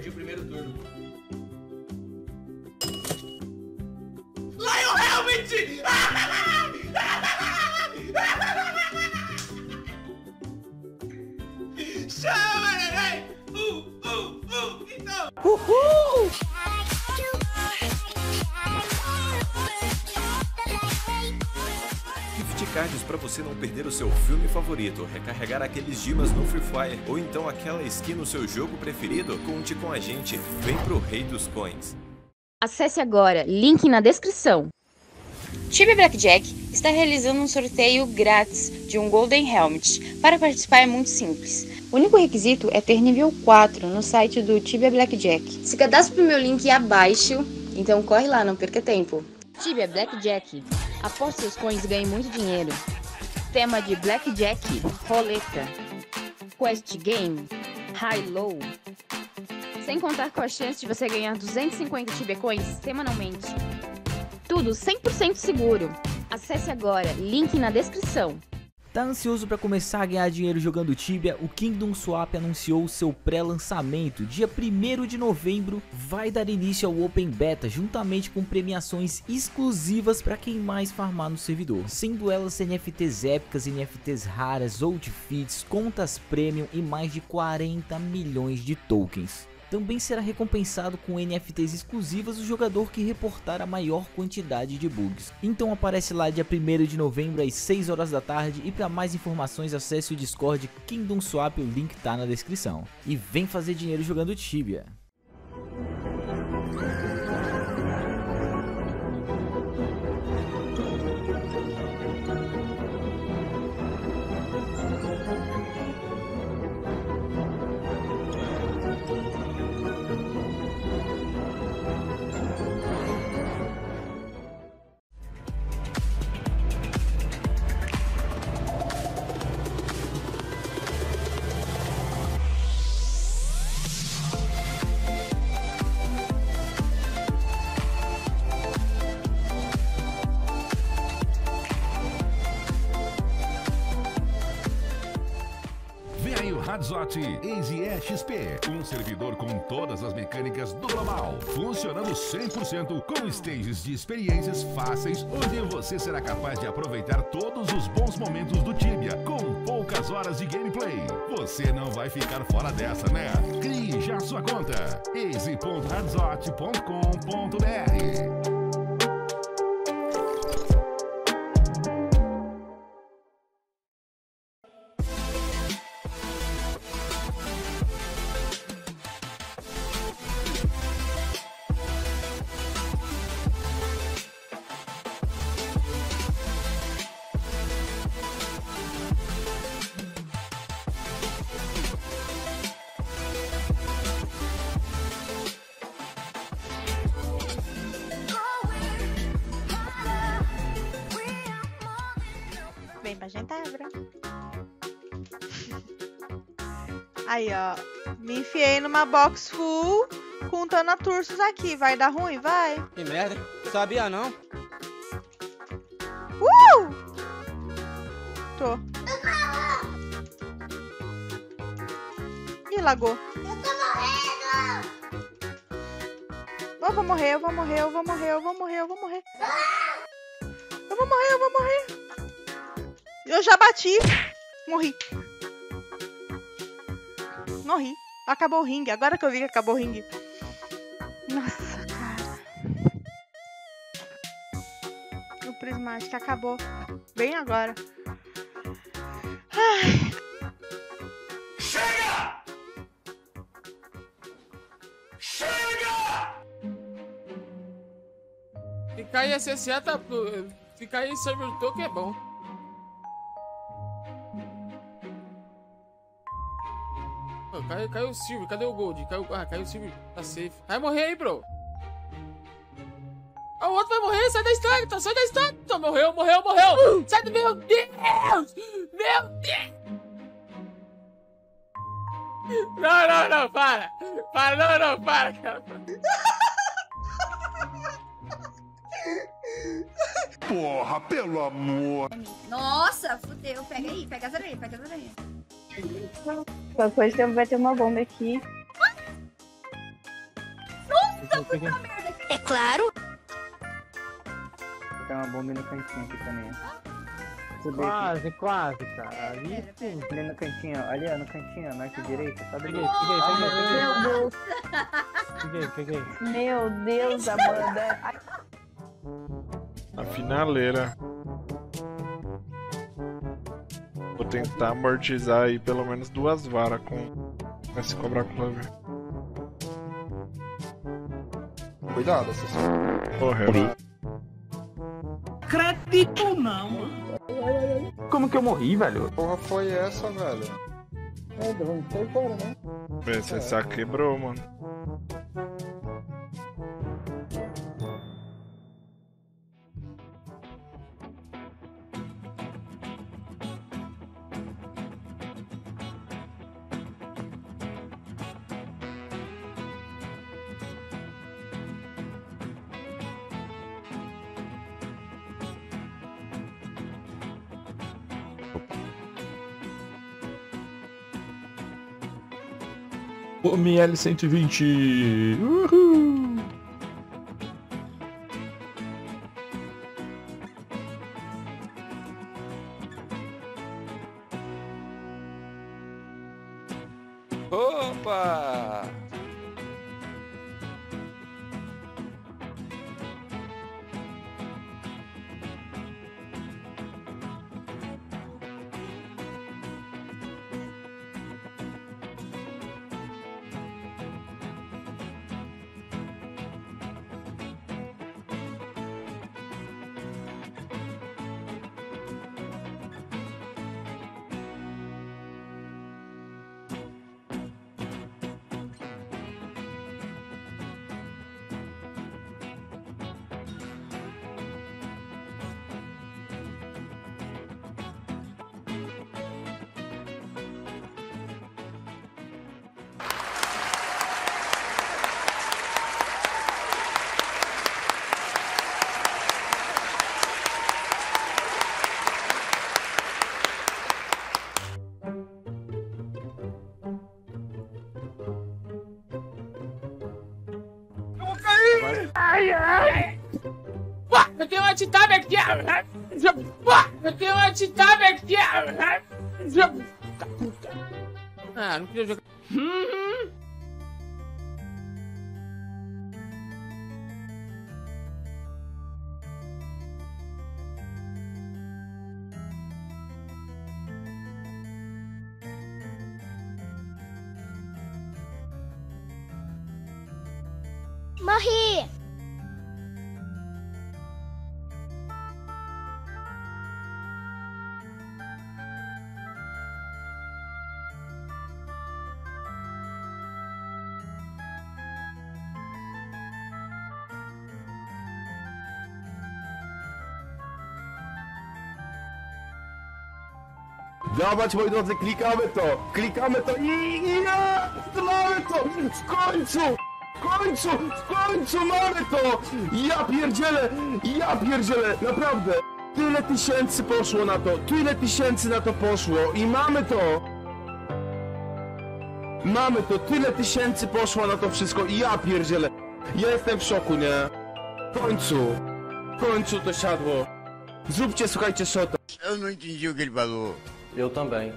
perdi o primeiro turno. Lion Helmet! Chama, neném! Então! Uhul! Gift cards para você não perder o seu filme favorito, recarregar aqueles dimas no Free Fire ou então aquela skin no seu jogo preferido? Conte com a gente, vem pro Rei dos Coins. Acesse agora, link na descrição. Tibia Blackjack está realizando um sorteio grátis de um Golden Helmet. Para participar é muito simples. O único requisito é ter nível 4 no site do Tibia Blackjack. Se cadastre pro meu link abaixo, então corre lá, não perca tempo. Tibia Blackjack. Aposte seus coins e ganhe muito dinheiro. Tema de Blackjack, roleta, Quest Game, High Low. Sem contar com a chance de você ganhar 250 Tibia Coins semanalmente. Tudo 100% seguro. Acesse agora, link na descrição. Tá ansioso para começar a ganhar dinheiro jogando Tibia? O Kingdom Swap anunciou seu pré-lançamento. Dia 1º de novembro vai dar início ao Open Beta, juntamente com premiações exclusivas para quem mais farmar no servidor, sendo elas NFTs épicas, NFTs raras, outfits, contas premium e mais de 40 milhões de tokens. Também será recompensado com NFTs exclusivas o jogador que reportar a maior quantidade de bugs. Então aparece lá dia 1º de novembro às 6 horas da tarde, e para mais informações acesse o Discord Kingdom Swap, o link tá na descrição. E vem fazer dinheiro jogando Tibia. Hadzot Easy XP, um servidor com todas as mecânicas do global, funcionando 100% com stages de experiências fáceis, onde você será capaz de aproveitar todos os bons momentos do Tibia, com poucas horas de gameplay. Você não vai ficar fora dessa, né? Crie já sua conta, easy.hadzot.com.br. Vem pra gentabra. Aí, ó. Me enfiei numa box full com Thanatursos aqui. Vai dar ruim? Vai. Que merda. Sabia não? Tô. Ih, lagou. Eu tô morrendo! Eu vou morrer, eu vou morrer, eu vou morrer, eu vou morrer, eu vou morrer. Eu vou morrer, eu vou morrer. Eu já bati. Morri. Morri. Acabou o ringue. Agora que eu vi que acabou o ringue. Nossa, cara. O prismático acabou. Bem agora. Ai. Chega! Chega! Ficar em SSA tá... Ficar em server token é bom. Oh, caiu o Silver, cadê o Gold? Caiu o Silver, tá safe. Vai morrer aí, bro. Ah, o outro vai morrer, sai da estátua, sai da estátua. Morreu. Sai do meu Deus! Meu Deus! Não, para, cara. Porra, pelo amor. Nossa, fudeu. Pega aí, pega as areias, pega as areias. Qualquer coisa vai ter uma bomba aqui. É claro. Tem uma bomba no cantinho aqui também. Quase, cara. Ali sim. Ali no cantinho, ali ó, no cantinho, norte e direita. Sobe ali. Peguei. Meu Deus, Amanda. A finaleira. Vou tentar amortizar aí pelo menos 2 varas com esse Cobra Club. Cuidado, assassino. Morreu. Acredito não, mano. Como que eu morri, velho? Porra foi essa, velho? Vamos sair fora, né? Esse saco quebrou, mano. O ML 120. Uhul. Opa! Eu tenho uma T-Tab aqui! Eu tenho uma T-Tab aqui! Ah, não queria jogar. Morri. Dawać, moi drodzy, klikamy to i mamy to! W końcu mamy to! Ja pierdzielę, naprawdę! Tyle tysięcy poszło na to, poszło i mamy to! Tyle tysięcy poszło na to wszystko i ja pierdzielę! Ja jestem w szoku, nie? W końcu to siadło! Zróbcie, słuchajcie, shota! Eu não entendi o que ele falou. Eu também.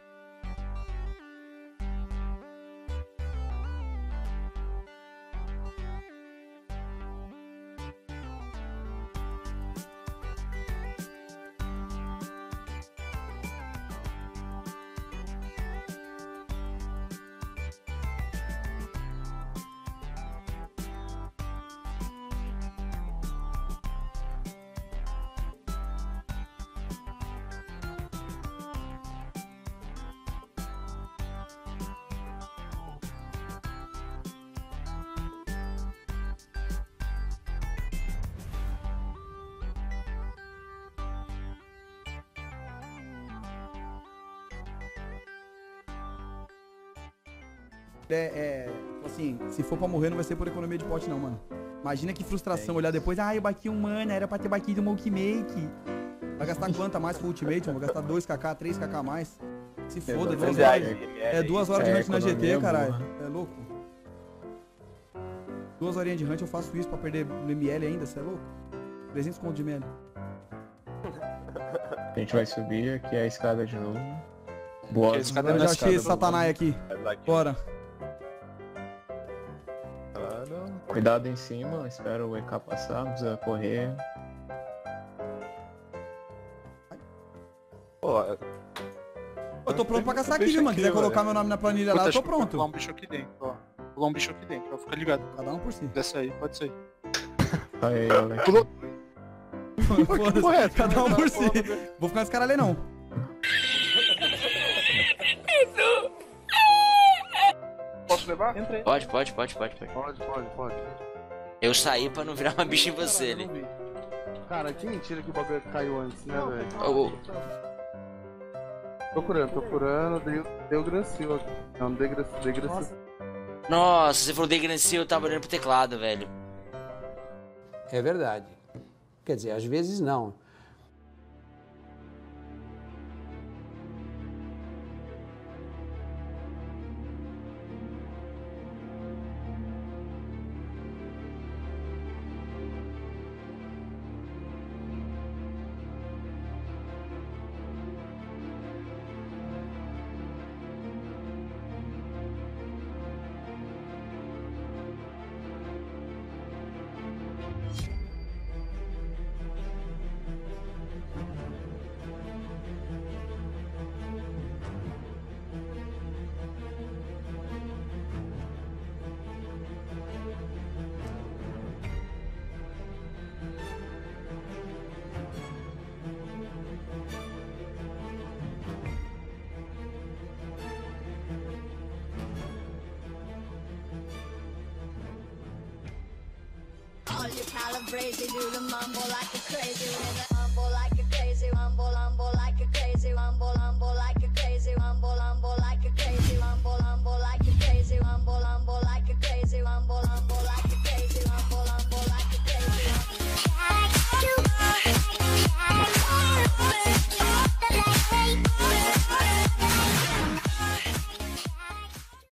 Assim, se for pra morrer não vai ser por economia de pote não, mano. Imagina que frustração olhar depois, eu bati um mana, era pra ter batido um ultimate. Vai gastar quanto a mais com o ultimate, mano? Vai gastar 2kk, 3kk a mais. Se foda, 2 horas. 2 horas de hunt na GT, caralho. É louco. 2 horinhas de hunt eu faço isso pra perder no ML ainda, você é louco? 300 conto de ML. A gente vai subir aqui a escada de novo. Boa. Eu já achei esse satanás aqui. Bora. Cuidado em cima, espera o EK passar, não precisa correr. Pô, eu tô pronto pra caçar aqui, viu, mano? Quiser colocar meu nome na planilha lá, eu tô pronto. Vou pular um bicho aqui dentro, ó. Pular um bicho aqui dentro, ó. Fica ligado. Cada um por si. Desce aí, pode sair. Aí, Alex. Pulou. Foda-se, cada um por si. Vou ficar nesse cara ali, não. Posso levar? Entrei. Pode. Pode. Eu saí pra não virar uma bicha em você ali. Cara, que mentira que o bagulho caiu antes, né, velho? Procurando, deu Grancil aqui. Não, dei Grancil. Nossa, você falou Degrancil, eu tava olhando pro teclado, velho. É verdade. Quer dizer, às vezes não. All you calibrated, do the mumble like a crazy, mumble like a crazy, mumble.